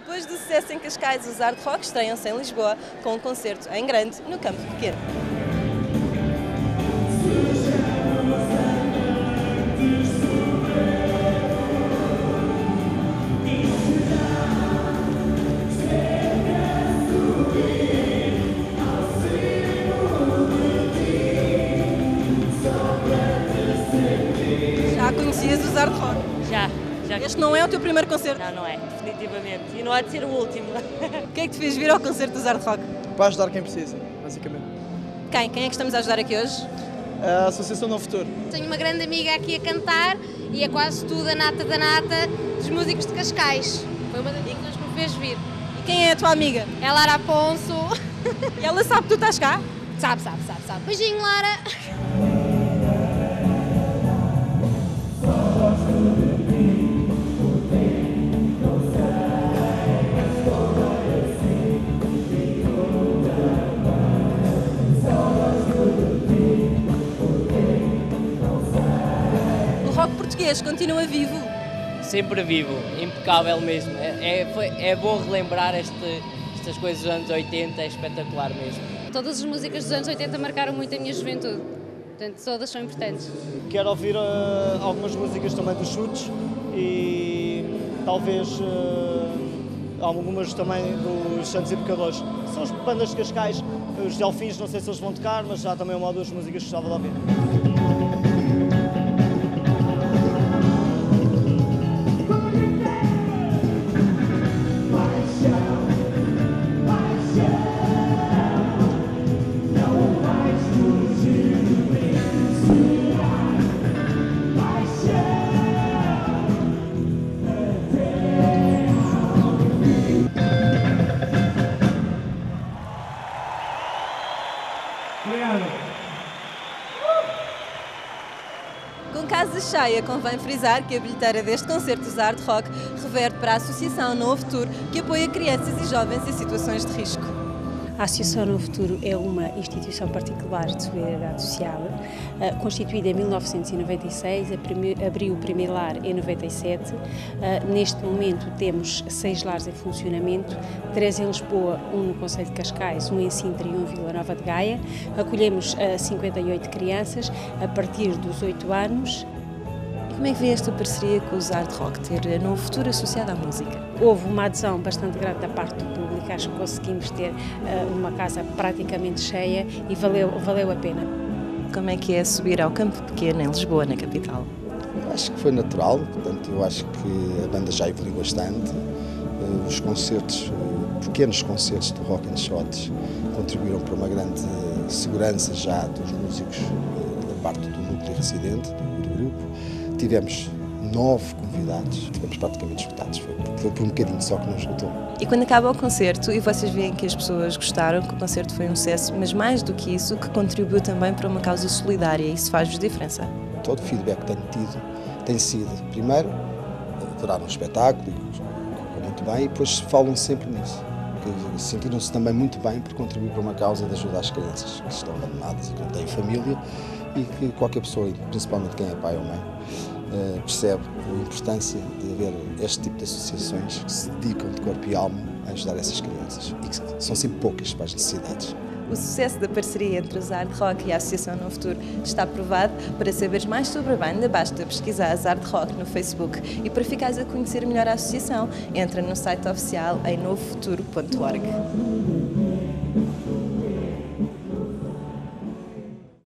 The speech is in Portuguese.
Depois do sucesso em Cascais, os Hard Rock estreiam-se em Lisboa com um concerto em grande no Campo Pequeno. Já conhecias os Hard Rock? Já. Este não é o teu primeiro concerto? Não é, definitivamente. E não há de ser o último. O que é que te fez vir ao concerto dos Hard Rock? Para ajudar quem precisa, basicamente. Quem? Quem é que estamos a ajudar aqui hoje? A Associação Novo Futuro. Tenho uma grande amiga aqui a cantar e é quase tudo a nata da nata dos músicos de Cascais. Foi uma das coisas que me fez vir. E quem é a tua amiga? É Lara Aponso. E ela sabe que tu estás cá? Sabe. Beijinho, Lara. O rock português continua vivo. Sempre vivo, impecável mesmo. É bom relembrar estas coisas dos anos 80, é espetacular mesmo. Todas as músicas dos anos 80 marcaram muito a minha juventude. Portanto, todas são importantes. Quero ouvir algumas músicas também dos Chutes e talvez algumas também dos Santos e Pecadores. São as bandas de Cascais, os Delfins, não sei se eles vão tocar, mas já também uma ou duas músicas que gostava de ouvir. Com casa cheia, convém frisar que a bilheteira deste concerto dos Hard Rock reverte para a Associação Novo Futuro, que apoia crianças e jovens em situações de risco. A Associação Novo Futuro é uma instituição particular de solidariedade social, constituída em 1996, abriu o primeiro lar em 97. Neste momento temos 6 lares em funcionamento, 3 em Lisboa, 1 no Concelho de Cascais, 1 em Sintra e 1 em Vila Nova de Gaia. Acolhemos 58 crianças a partir dos 8 anos. Como é que vê esta parceria com os Hard Rock, ter Novo Futuro associado à música? Houve uma adesão bastante grande da parte do público, acho que conseguimos ter uma casa praticamente cheia e valeu a pena. Como é que é subir ao Campo Pequeno em Lisboa, na capital? Acho que foi natural, portanto eu acho que a banda já evoluiu bastante. Os concertos, pequenos concertos do Rock and Shots contribuíram para uma grande segurança já dos músicos da parte do núcleo residente do grupo. Tivemos 9 convidados, tivemos praticamente esgotados, foi por um bocadinho só que não esgotou. E quando acaba o concerto e vocês veem que as pessoas gostaram, que o concerto foi um sucesso, mas mais do que isso, que contribuiu também para uma causa solidária, isso faz-vos diferença? Todo o feedback que tenho tido tem sido, primeiro, adoraram o espetáculo, correu muito bem, e depois falam sempre nisso. Sentiram-se também muito bem por contribuir para uma causa de ajuda às crianças que estão abandonadas e que não têm família, e que qualquer pessoa, principalmente quem é pai ou mãe, percebe a importância de haver este tipo de associações que se dedicam de corpo e alma a ajudar essas crianças e que são sempre poucas para as necessidades. O sucesso da parceria entre os Hard Rock e a Associação Novo Futuro está provado. Para saberes mais sobre a banda, basta pesquisar as Hard Rock no Facebook, e para ficares a conhecer melhor a associação, entra no site oficial em novofuturo.org.